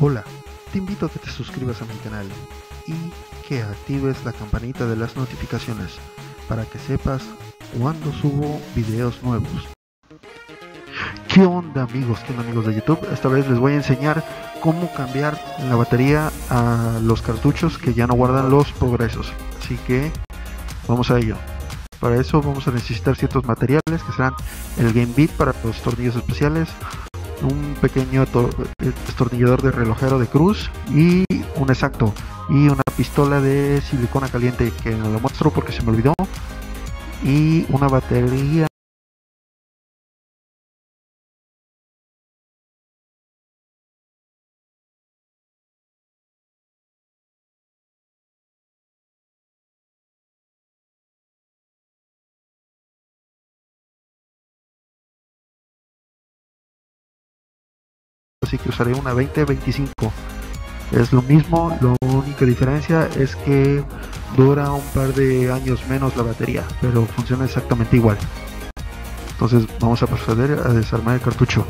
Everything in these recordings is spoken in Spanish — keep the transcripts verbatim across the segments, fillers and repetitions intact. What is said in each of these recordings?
Hola, te invito a que te suscribas a mi canal y que actives la campanita de las notificaciones para que sepas cuando subo videos nuevos. ¿Qué onda amigos? ¿Qué onda amigos de YouTube? Esta vez les voy a enseñar cómo cambiar la batería a los cartuchos que ya no guardan los progresos. Así que vamos a ello. Para eso vamos a necesitar ciertos materiales que serán el Game Bit para los tornillos especiales, un pequeño destornillador de relojero de cruz y un exacto y una pistola de silicona caliente que no lo muestro porque se me olvidó, y una batería así que usaré una veinte veinticinco. Es lo mismo, la única diferencia es que dura un par de años menos la batería, pero funciona exactamente igual. Entonces vamos a proceder a desarmar el cartucho.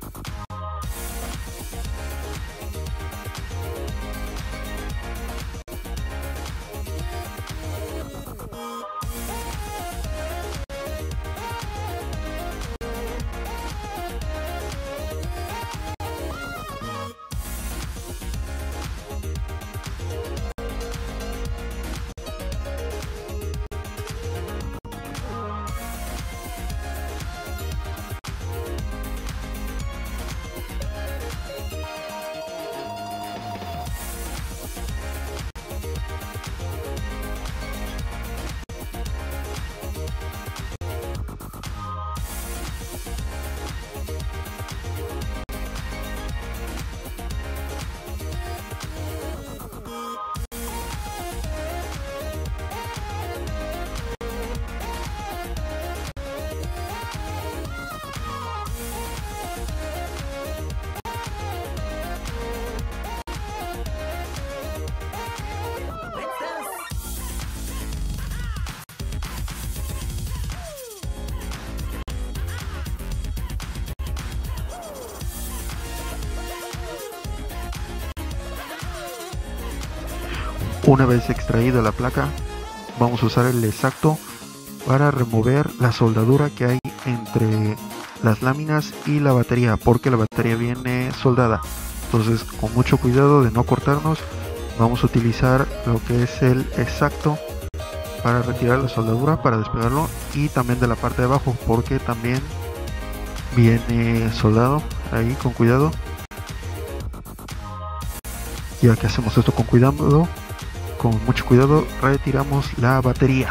Una vez extraída la placa, vamos a usar el exacto para remover la soldadura que hay entre las láminas y la batería, porque la batería viene soldada. Entonces, con mucho cuidado de no cortarnos, vamos a utilizar lo que es el exacto para retirar la soldadura, para despegarlo, y también de la parte de abajo, porque también viene soldado. Ahí con cuidado. Ya que hacemos esto con cuidado, con mucho cuidado, retiramos la batería.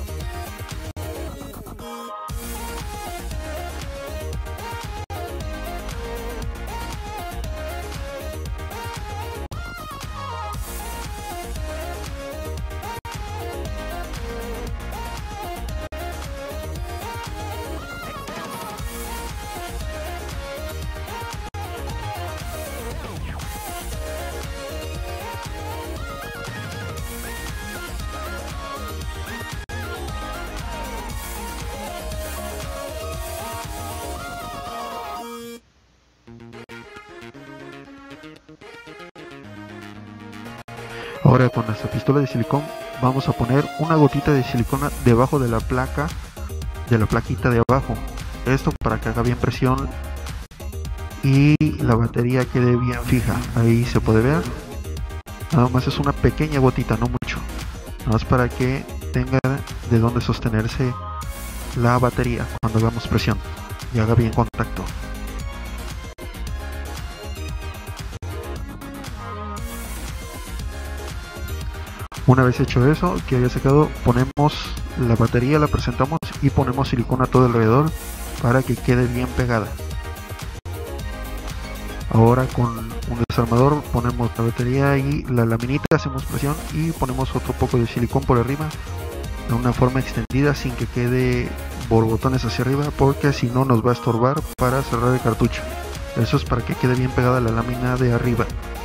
Ahora con nuestra pistola de silicón vamos a poner una gotita de silicona debajo de la placa, de la plaquita de abajo. Esto para que haga bien presión y la batería quede bien fija. Ahí se puede ver. Nada más es una pequeña gotita, no mucho. Nada más para que tenga de dónde sostenerse la batería cuando hagamos presión y haga bien contacto. Una vez hecho eso, que haya secado, ponemos la batería, la presentamos y ponemos silicona todo alrededor para que quede bien pegada. Ahora con un desarmador ponemos la batería y la laminita, hacemos presión y ponemos otro poco de silicón por arriba de una forma extendida sin que quede borbotones hacia arriba, porque si no nos va a estorbar para cerrar el cartucho. Eso es para que quede bien pegada la lámina de arriba.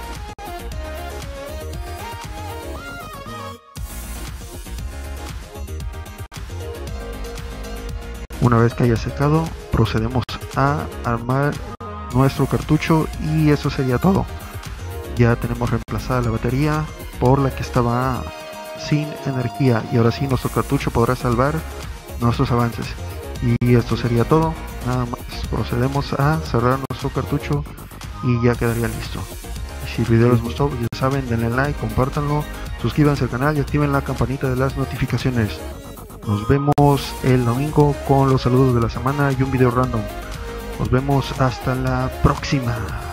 Una vez que haya secado, procedemos a armar nuestro cartucho y eso sería todo. Ya tenemos reemplazada la batería por la que estaba sin energía, y ahora sí nuestro cartucho podrá salvar nuestros avances. Y esto sería todo, nada más. Procedemos a cerrar nuestro cartucho y ya quedaría listo. Y si el video les gustó, ya saben, denle like, compártanlo, suscríbanse al canal y activen la campanita de las notificaciones. Nos vemos el domingo con los saludos de la semana y un video random. Nos vemos hasta la próxima.